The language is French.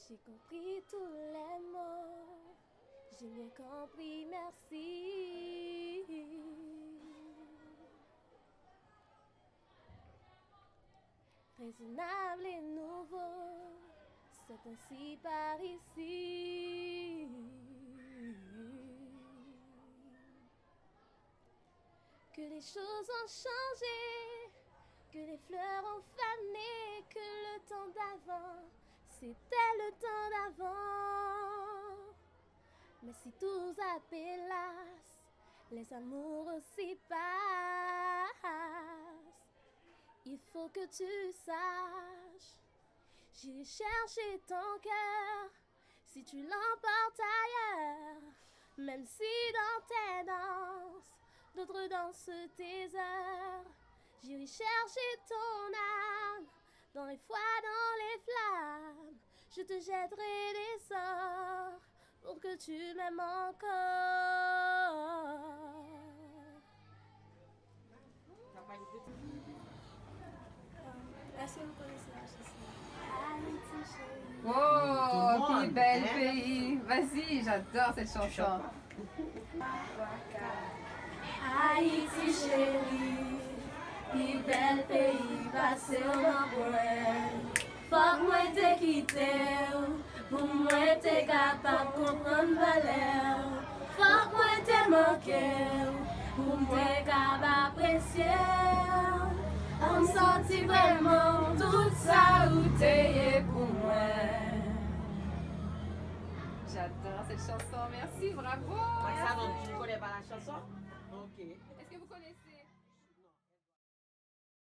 J'ai compris tous les mots, j'ai bien compris, merci. Raisonnable et nouveau, c'est ainsi par ici. Que les choses ont changé, que les fleurs ont fané, que le temps d'avant, c'était le temps d'avant. Mais si tous appelassent, les amours aussi passent. Il faut que tu saches, j'irai chercher ton cœur si tu l'emportes ailleurs. Même si dans tes danses, d'autres dansent tes heures. J'irai chercher ton âme, dans les froids, dans les flammes. Je te jetterai des sorts pour que tu m'aimes encore. Est-ce que vous connaissez la chanson? Haïti chérie. Oh, puis bel pays. Vas-y, j'adore cette chanson. Haïti chérie, puis bel pays, passé au Maboué. Faut que moi te quitte, pour moi te capable comprendre valeur. Faut que moi te manque, pour moi capable apprécier. On sentit vraiment tout ça où t'es pour moi. J'adore cette chanson. Merci, bravo. Ça, tu ne connais pas la chanson? Ok.